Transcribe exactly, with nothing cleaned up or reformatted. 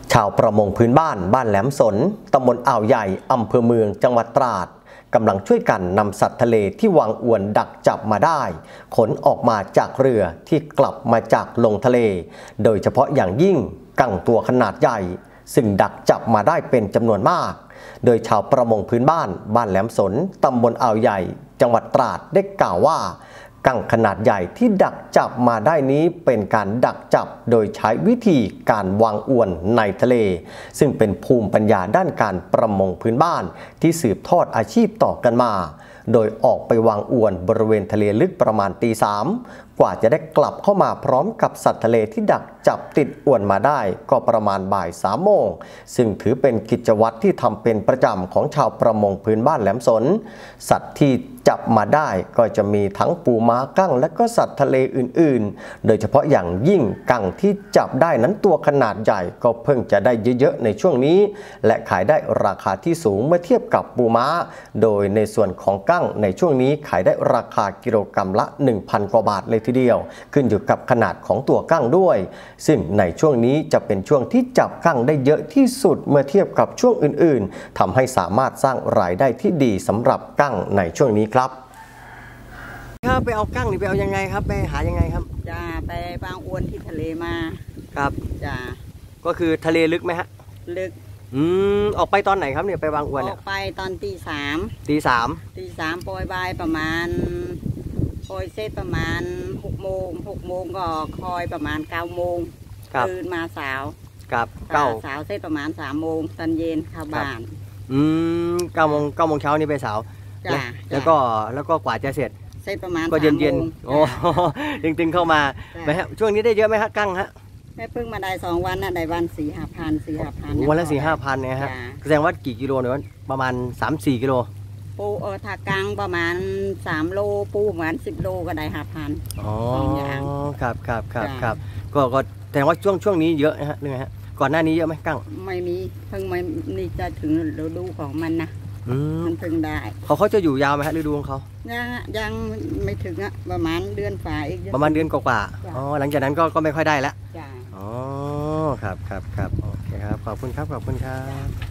ชาวประมงพื้นบ้านบ้านแหลมสนตำบลอ่าวใหญ่อำเภอเมืองจังหวัดตราดกำลังช่วยกันนำสัตว์ทะเลที่วางอวนดักจับมาได้ขนออกมาจากเรือที่กลับมาจากลงทะเลโดยเฉพาะอย่างยิ่งกั่งตัวขนาดใหญ่ซึ่งดักจับมาได้เป็นจำนวนมากโดยชาวประมงพื้นบ้านบ้านแหลมสนตำบลอ่าวใหญ่จังหวัดตราดได้กล่าวว่ากั่งขนาดใหญ่ที่ดักจับมาได้นี้เป็นการดักจับโดยใช้วิธีการวางอวนในทะเลซึ่งเป็นภูมิปัญญาด้านการประมงพื้นบ้านที่สืบทอดอาชีพต่อกันมาโดยออกไปวางอวนบริเวณทะเลลึกประมาณตีสามกว่าจะได้กลับเข้ามาพร้อมกับสัตว์ทะเลที่ดักจับติดอวนมาได้ก็ประมาณบ่ายสามโมงซึ่งถือเป็นกิจวัตรที่ทำเป็นประจำของชาวประมงพื้นบ้านแหลมสนสัตว์ที่จับมาได้ก็จะมีทั้งปูม้ากั้งและก็สัตว์ทะเลอื่นๆโดยเฉพาะอย่างยิ่งกั้งที่จับได้นั้นตัวขนาดใหญ่ก็เพิ่งจะได้เยอะๆในช่วงนี้และขายได้ราคาที่สูงเมื่อเทียบกับปูม้าโดยในส่วนของกั้งในช่วงนี้ขายได้ราคากิโลกรัมละ หนึ่งพัน กว่าบาทเลยทีเดียวขึ้นอยู่กับขนาดของตัวกั้งด้วยซึ่งในช่วงนี้จะเป็นช่วงที่จับกั้งได้เยอะที่สุดเมื่อเทียบกับช่วงอื่นๆทำให้สามารถสร้างรายได้ที่ดีสำหรับกั้งในช่วงนี้ครับถ้าไปเอากั้งนี่ไปเอายังไงครับไปหายังไงครับจ้าไปวางอวนที่ทะเลมาครับจ้าก็คือทะเลลึกไหมฮะลึกอืมออกไปตอนไหนครับเนี่ยไปวางอวนเนี่ยออกไปตอนตีสามตีสามตีสามปล่อยบายประมาณปล่อยเสร็จประมาณหกโมงหกโมงก็คอยประมาณเก้าโมงตื่นมาสาวกับเก้าสาวเสร็จประมาณสามโมงตอนเย็นเข้าบ้านอืมเก้าโมงเก้าโมงเช้านี่ไปสาวจ้าแล้วก็แล้วก็กว่าจะเสร็จเสร็จประมาณก็เย็นเย็นโอ้ตึงๆเข้ามาไหมฮะช่วงนี้ได้เยอะไหมฮะกั้งฮะแม่เพิ่งมาได้สองวันนะได้วันสี่ห้าพันสี่ห้าพันวันละสี่ห้าพันเนี่ยฮะแสดงว่ากี่กิโลเนี่ยประมาณสามสี่กิโลปูเออถ้ากลางประมาณสามโลปูเหมือนสิบโลก็ได้ห้าพันอ๋อครับครับครับครับก็ก็แต่ว่าช่วงช่วงนี้เยอะนะฮะเรื่องไงฮะก่อนหน้านี้เยอะไหมกั้งไม่มีเพิ่งไม่นี่จะถึงฤดูของมันนะมันเพิ่งได้เขาเขาจะอยู่ยาวไหมฮะฤดูของเขายังยังไม่ถึงอะประมาณเดือนฝ่าอีกประมาณเดือนกว่าอ๋อหลังจากนั้นก็ก็ไม่ค่อยได้แล้วอ๋อครับครับครับโอเคครับขอบคุณครับขอบคุณครับ